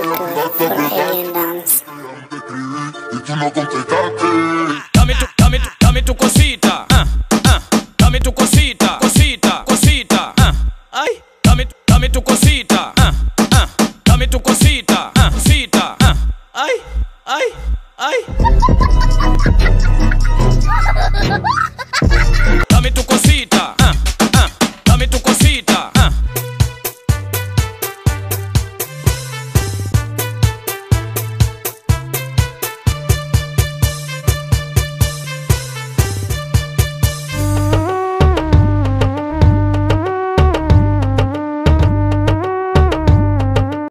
Welcome for Alien Dance. Y tú no contestaste. Dame tu cosita, dame tu cosita, cosita, ay, dame tu cosita, dame tu cosita, cosita, ay.